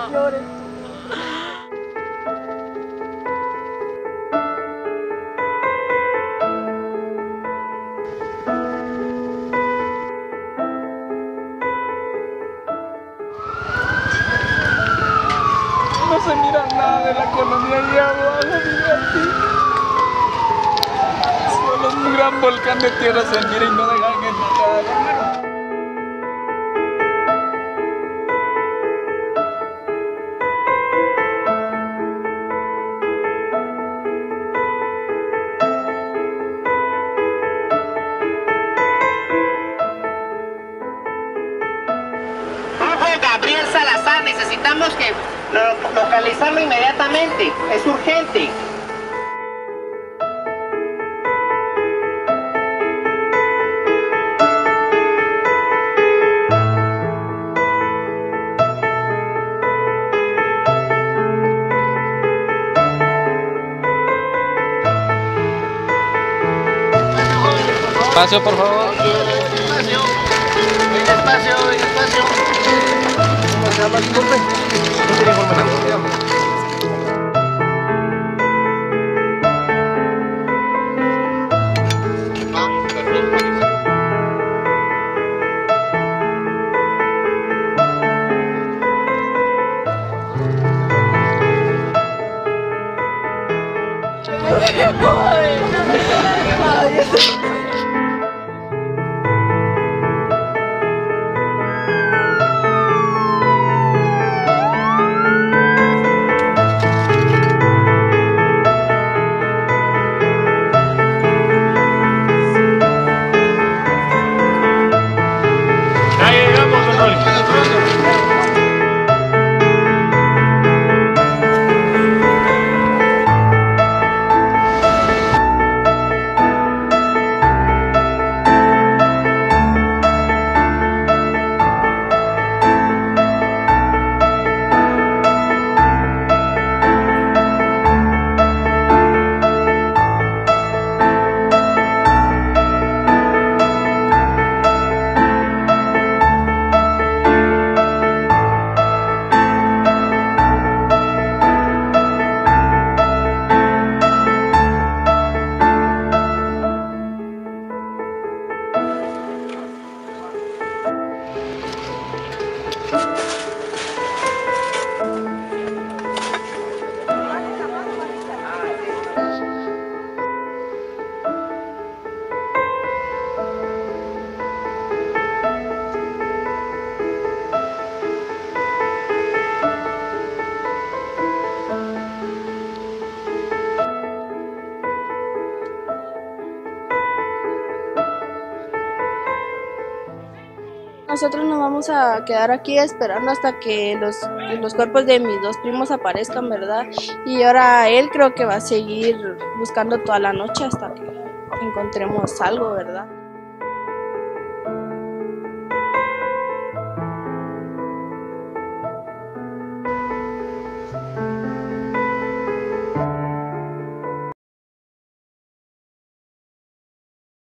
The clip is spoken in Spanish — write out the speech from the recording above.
llores. No se mira nada de la colonia y abajo, fíjate. Solo un gran volcán de tierra se mira y no dejan entrar. Gabriel Salazar, necesitamos que localizarlo inmediatamente, es urgente. Espacio, por favor. Despacio, despacio, despacio. ¿Cómo se llama? Disculpe. No tiene información. Nosotros nos vamos a quedar aquí esperando hasta que los cuerpos de mis dos primos aparezcan, ¿verdad? Y ahora él creo que va a seguir buscando toda la noche hasta que encontremos algo, ¿verdad?